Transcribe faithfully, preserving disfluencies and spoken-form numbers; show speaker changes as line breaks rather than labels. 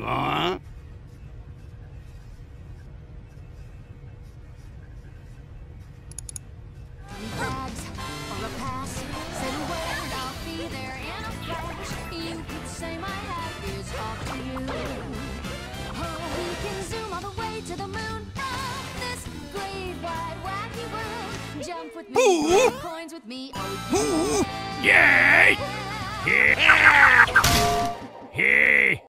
Huh?
Bags or a pass, say the word, I'll be there in a flash. You could say my hat is off to you. Oh, we can zoom all the way to the moon. Oh, this great wide wacky world. Jump with me, throw coins with me. Oh,
Yay! Yeah! Yeah!